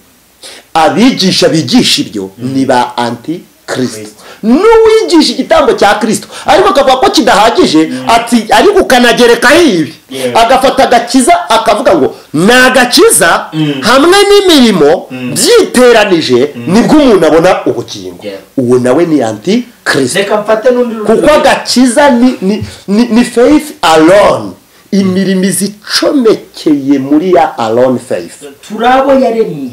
S2: Abigisha bigisha ibyo ni ba antikristo. N'uwigisha igitambo cya Kristo ariko akavuga ko kidahagije, ati ariko ukanagerekaho ibi, agafata agakiza akavuga ngo nagakiza hamwe n'imirimo byiteranije nibwo umuntu abona ubugingo. Uwo nawe ni antikristo, kuko agakiza ni faith alone, imirimo izicomekeye muri ya alone faith.
S1: turabo yaremye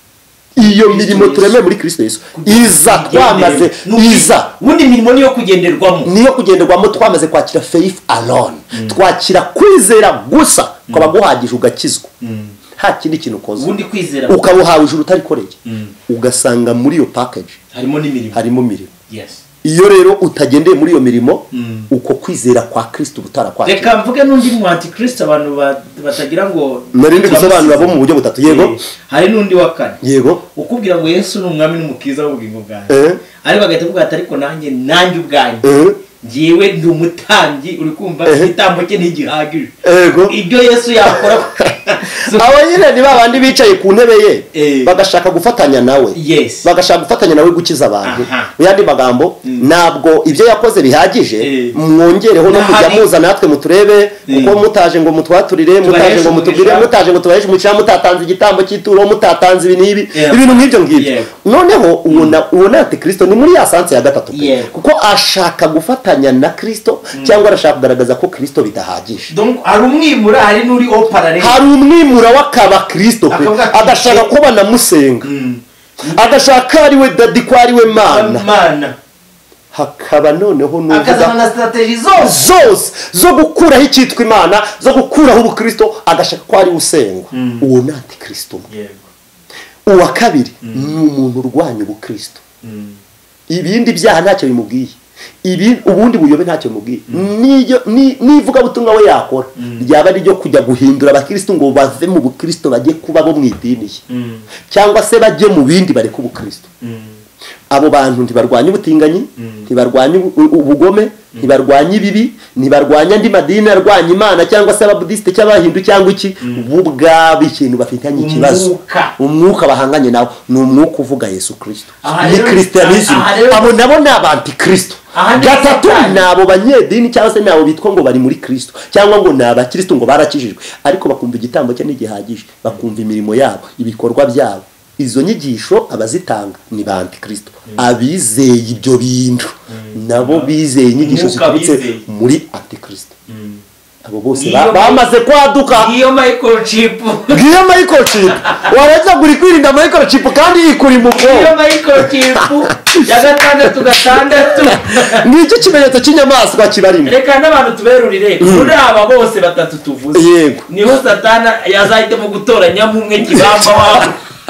S2: Iyo mirimo turemeye muri Kristo Yesu iza twamaze iza
S1: ubundi mirimo niyo kugenderwamo
S2: twamaze kwakira faith alone. Twakira kwizera gusa ukaba guhagije ugakizwa. Nta kindi kintu ukoze
S1: ubundi kwizera
S2: ukabuhawe ijuru utarikoreye. Ugasanga muri iyo package harimo mirimo.
S1: Yes.
S2: Iyo rero utagendeye muri iyo mirimo uko kwizera kwa Kristo butarakwakira.
S1: Reka mvuge n'undi mu anti-Kristo abantu batagira ngo
S2: narindi gusobanura bo mu buryo butatu. Yego.
S1: Hari n'undi wa kane.
S2: Yego.
S1: Ukubwira ngo Yesu ni umwami n'umukiza w'ubugingo bwanjye. Ariko agahita avuga ati ariko nanjye ubwanjye ngiwe ndi umutambyi uri kumva igitambo cye ntigihagije.
S2: Yego.
S1: Ibyo Yesu yakora
S2: abo nyine ni babandi bicaye ku ntebe ye bagashaka gufatanya nawe.
S1: Yes.
S2: Bagashaka gufatanya nawe gukiza abantu. Yandi magambo ntabwo ibyo yakoze bihagije mwongereho no kujya muza natwe muturebe kuko mutaje ngo mutwaturire mutaje ngo mutubwire mutaje ngo tubahishe umucira mutatanze igitambo cy'ituro mutatanze ibintu nk'ibyo ngibyo. Noneho ubona ati Kristo ni muri ya sanse ya gatatu kuko ashaka gufatanya na Kristo cyangwa arashaka kugaragaza ko Kristo bidahagije.
S1: Donc ari umwimura hari n'uri oparare.
S2: Hari umwimura wakaba Kristo pe agashaka ko banamusenga. Agashaka ari we dadi ko ari we mana. Hakaba noneho
S1: akazana na strategy
S2: zose zo gukuraho icyitwa Imana zo gukuraho ubukristo agashaka ko ari usengwa. Uwo ni antikristo. Uwa kabiri ni umuntu urwanya ubukristo. Ibindi byaha ntacyo bimubwiye. Ubundi buyobe ntacyo bimubwiye. Nivuga butumwa we yakora ryaba ari ryo kujya guhindura abakristo ngo bave mu bukristo bajye kuba bo mwidini cyangwa se bajye mu bindi bareka ubukristo. Abo bantu ntibarwanya ubutinganyi, ntibarwanya ubugome, ntibarwanya ibibi, ntibarwanya andi madini arwanya Imana cyangwa se ababudiste cy'abahindu cyangwa iki. Bubwabo ikintu bafitanye ikibazo umwuka bahanganye nawo ni umwuka uvuga Yesu Kristo. Ni Christianism. Abo nabo ni abantikristo. Gatatu nabo banyedini cyangwa se nabo bitwa ngo bari muri Kristo cyangwa ngo ni abakristo ngo barakijijwe ariko bakumva igitambo cye n'igihagije, bakumva imirimo yabo, ibikorwa byabo. Izo nyigisho abazitanga ni ba antikristo. Abizeye ibyo bintu nabo bizeye inyigisho ziturutse muri antikristo. Abo bose bamaze kwaduka.
S1: Iyo microchip
S2: waraza guri kwirinda microchip kandi yikuri mu bwonko.
S1: Iyo microchip ya gatandatu
S2: ngicyo kimenyetso cy'inyamaswa kibarimo.
S1: Reka n'abantu tuberurire kuri aba bose batatu tuvuze.
S2: Yego.
S1: Niho Satana yazahitamo gutoranya mumwe kibamba wawe.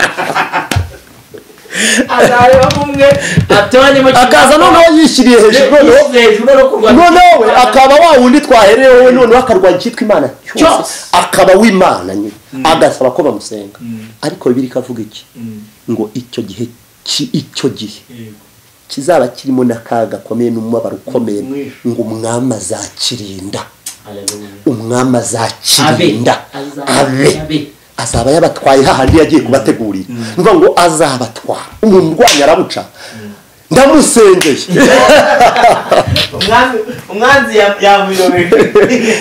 S1: Azareba mumwe atonyemo
S2: akaza noneho yishyiriye hejuru noneho akaba wa wundi twaherewe noneho akarwanya icyitwa Imana cyose akaba w'Imana nyine agasaba ko bamusenga. Ariko Bibiliya ikavuga iki ngo icyo gihe kizaba kirimo n'akaga gakomeye n'umubabaro ukomeye ngo umwami azakirinda. Umwami azakirinda abe azaba yabatwaye hahandi yagiye kubategurira. Nuvuga ngo azabatwara umuntu urwanya arabuca ndamusengeye.
S1: Umwanzi yamuyobeje.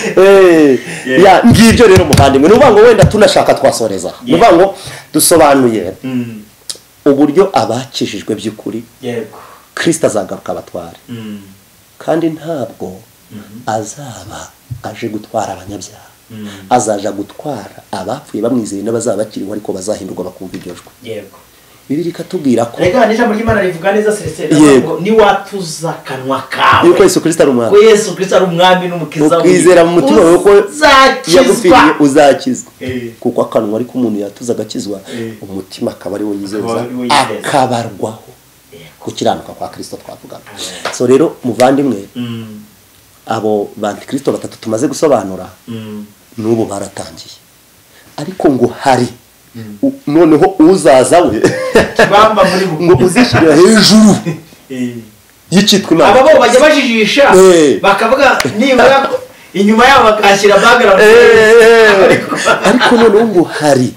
S2: Ngibyo rero muvandimwe nuvuga ngo wenda tunashaka twasoreza. Nuvuga ngo dusobanuye uburyo abakijijwe by'ukuri Kristo azagaruka abatware kandi ntabwo azaba aje gutwara abanyabyaha. Azaja gutwara abapfuye bamwizeye n'abazaba bakiriho ariko bazahindurwa bakumva iryo jwi.
S1: Yego.
S2: Bibiliya ikatubwira ko
S1: rega n'ijambo ry'Imana rivuga neza ngo ni watuza kanwa kawe.
S2: Yuko Yesu Kristo ari umwami.
S1: Ko Yesu Kristo ari umwami n'umukiza.
S2: Ukwizera mu mutima wawe ko yagupfiriye uzakizwa. Kuko akanwa ariko umuntu yatuza agakizwa umutima akaba ari wo yizeza akabarwaho gukiranuka kwa Kristo twavuga. So rero muvandimwe abo bantikristo batatu tumaze gusobanura n'ubu baratangiye ariko ngo hari noneho uzaza we
S1: bamba muri
S2: ngo uzishira hejuru y'icitwa Imana.
S1: Abo bajya bajijisha bakavuga niba inyuma yabo bakashyira background
S2: ariko noneho ngo hari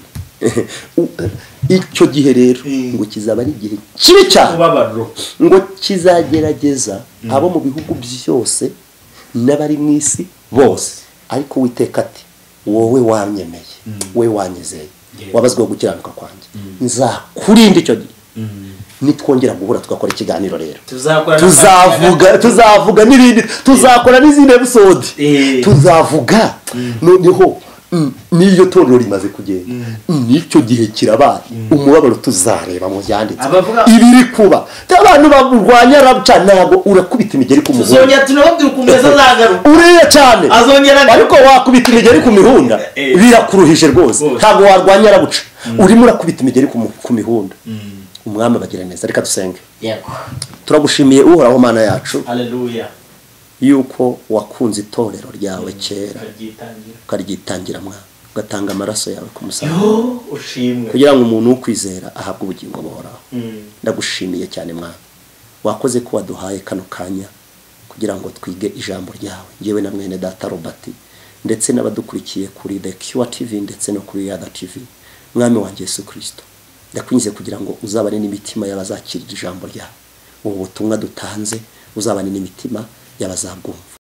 S2: icyo gihe rero ngo kizaba ari igihe kibi cyane ngo kizagerageza abo mu bihugu byose n'abari mu isi bose. Ariko Uwiteka ati wowe wanyemeye we wanyizeye wabazweho gukiranuka kwanjye nzakurinda icyo gihe nitwongera guhura tugakora ikiganiro rero
S1: tuzavuga
S2: tuzavuga n'ibindi tuzakora n'izindi episode tuzavuga noneho niyo torero rimaze kugenda nicyo gihe kirabaye umubabaro tuzareba mu byanditse ibiri kuba abantu barwanya rabca ntabwo urakubita imigeri ku muhunda
S1: tuzongera tunababwira ukumeza zagaruka
S2: uriye cyane ariko wakubita imigeri ku mihunda birakuruhije rwose ntabwo warwanya rabca urimo urakubita imigeri ku mihunda umwami bagira neza reka dusenge turagushimiye uhoraho mana yacu
S1: haleluya
S2: yuko wakunze itorero ryawe kera ukaryitangira mwana ugatanga amaraso yawe ku musaraba kugira ngo umuntu ukwizera ahabwe ubugingo buhoraho ndagushimiye cyane mwana wakoze ko waduhaye kano kanya kugira ngo twige ijambo ryawe ngewe na mwene data Robert ndetse n'abadukurikiye kuri The Cure TV ndetse no kuri Yada TV mwami wanjye Yesu Kristo ndakwinze kugira ngo uzabane n'imitima y'abazakirira ijambo ryawe ubu butumwa dutanze uzabane n'imitima y'abazabwumva